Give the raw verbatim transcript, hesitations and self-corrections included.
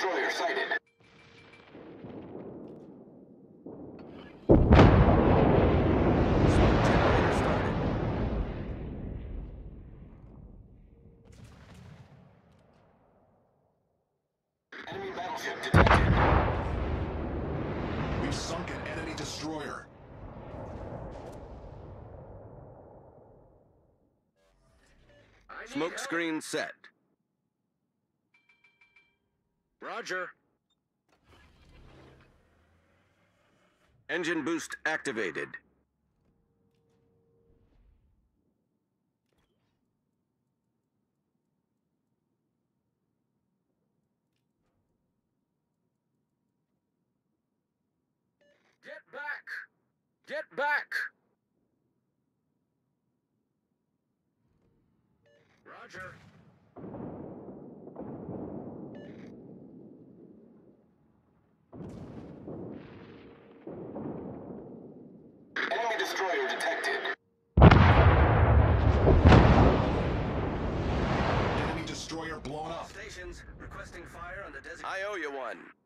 destroyer sighted. Enemy battleship detected. We've sunk an enemy destroyer. Smoke screen set. Roger. Engine boost activated. Get back! Get back! Roger. Enemy destroyer detected. Enemy destroyer blown up. Stations requesting fire on the desert. I owe you one.